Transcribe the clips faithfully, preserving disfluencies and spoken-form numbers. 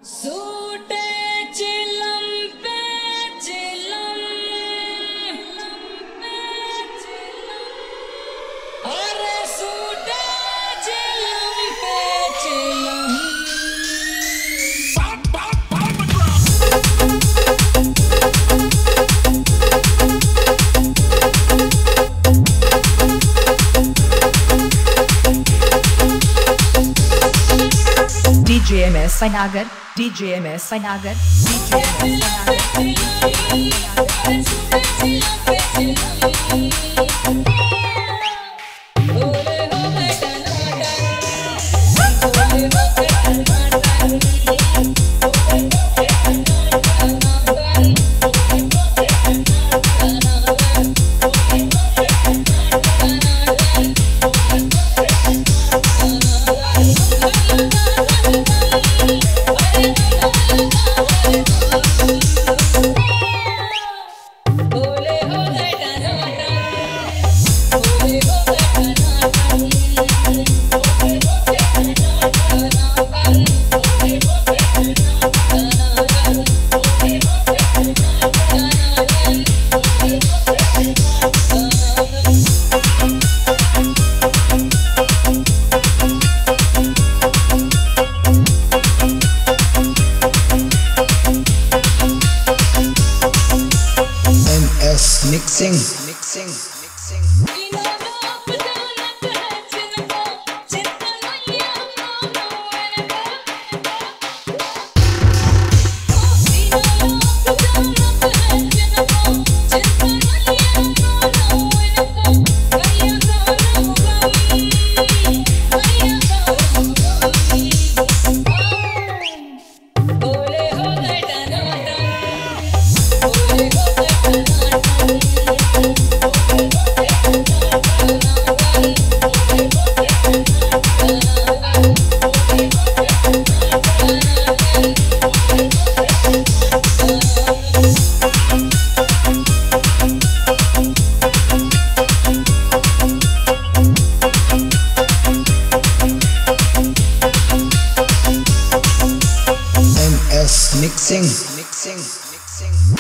सूटे चिलम पे चिलम अरे सूटे चिलम पे चिलम D J M S Sinagar, D J M S Sinagar, D J M Mixing, mixing, mixing. Mixing, mixing, mixing.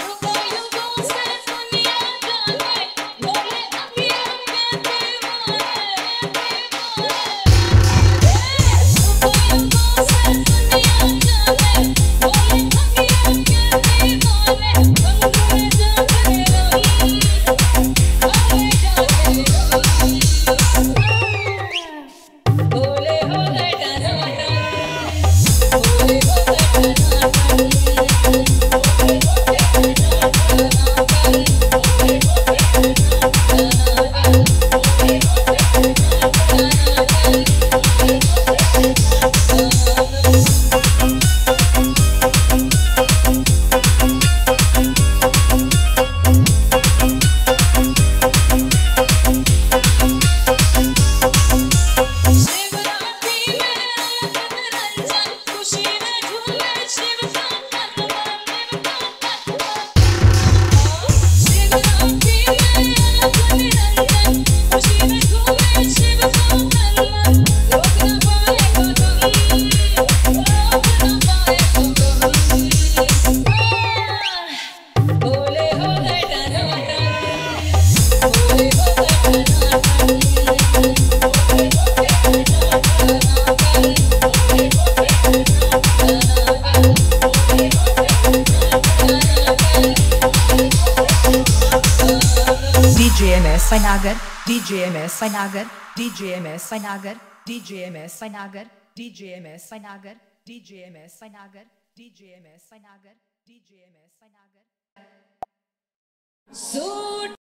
D J M S Sinagar, D J M S Sinagar, D J M S Sinagar, D J M S Sinagar, D J M S Sinagar, D J M S Sinagar, D J M S Sinagar, D J M S Sinagar. Suit